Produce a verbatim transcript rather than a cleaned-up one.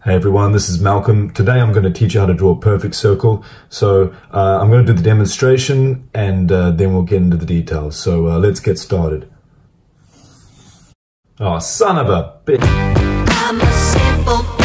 Hey everyone, this is Malcolm. Today I'm going to teach you how to draw a perfect circle. So uh, I'm going to do the demonstration and uh, then we'll get into the details. So uh, let's get started. Oh, son of a bitch. I'm a simple